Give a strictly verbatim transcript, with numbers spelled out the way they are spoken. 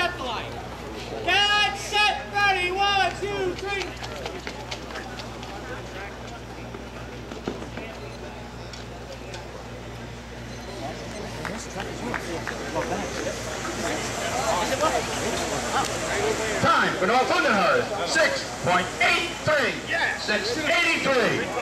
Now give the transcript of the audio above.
at the line. Get set, ready, one, two, three. Time for North Thunderhurst, six point eight three. six eighty-three.